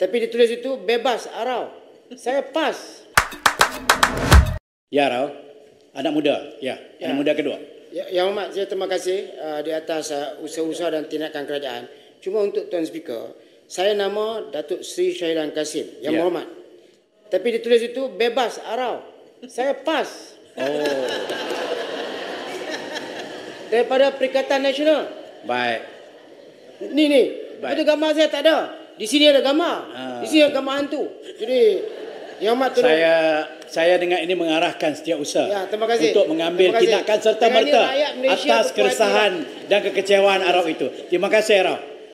Tapi ditulis itu bebas Arau. Saya pas. Ya, Arau. Anak muda. Ya, anak muda kedua. Ya, Yang Hormat, saya terima kasih di atas usaha-usaha dan tindakan kerajaan. Cuma untuk Tuan Speaker, saya nama Datuk Seri Syahiran Kasim. Yang Hormat. Tapi ditulis itu bebas Arau. Saya pas. Oh. Daripada Perikatan Nasional. Baik. Ni. Itu gambar saya tak ada. Di sini ada gambar. Di sini ada gambar hantu. Jadi, Yang Hormat tolong. Saya dengan ini mengarahkan Setiausaha Ya, terima kasih. untuk mengambil tindakan serta-merta atas keresahan dan kekecewaan Arau itu. Terima kasih, Arau.